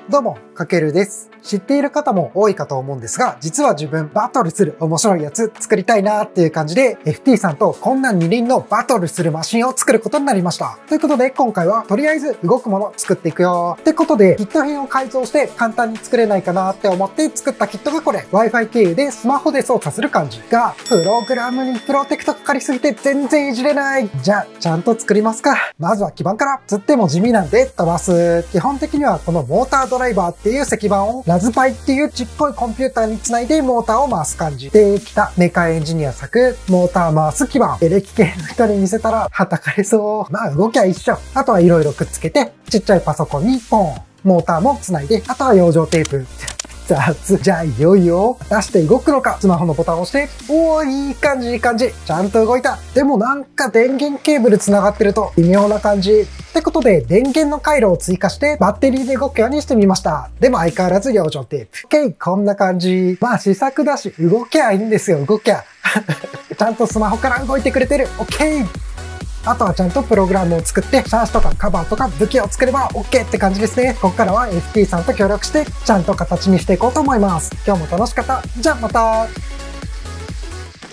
どうも、かけるです。知っている方も多いかと思うんですが、実は自分バトルする面白いやつ作りたいなーっていう感じで FT さんとこんな二輪のバトルするマシンを作ることになりました。ということで今回はとりあえず動くもの作っていくよーってことでキット編を改造して簡単に作れないかなって思って作ったキットがこれ。Wi-Fi 経由でスマホで操作する感じが、プログラムにプロテクトかかりすぎて全然いじれない。じゃあ、ちゃんと作りますか。まずは基板から。つっても地味なんで飛ばす。基本的にはこのモータードライバーっていう石板をラズパイっていうちっこいコンピューターにつないでモーターを回す感じ。できたメカエンジニア作モーター回す基板。エレキ系の人に見せたらはたかれそう。まあ動きは一緒。あとはいろいろくっつけてちっちゃいパソコンにポン。モーターもつないで、あとは養生テープ。雑。じゃあいよいよ果たして動くのか。スマホのボタンを押して、おーいい感じいい感じ。ちゃんと動いた。でもなんか電源ケーブル繋がってると微妙な感じ。ってことで電源の回路を追加してバッテリーで動くようにしてみました。でも相変わらず養生テープ。こんな感じ。まあ試作だし動きゃいいんですよ動きゃ。ちゃんとスマホから動いてくれてる。OK。あとはちゃんとプログラムを作って、シャーシとかカバーとか武器を作れば OK って感じですね。ここからは FT さんと協力して、ちゃんと形にしていこうと思います。今日も楽しかった。じゃあまた。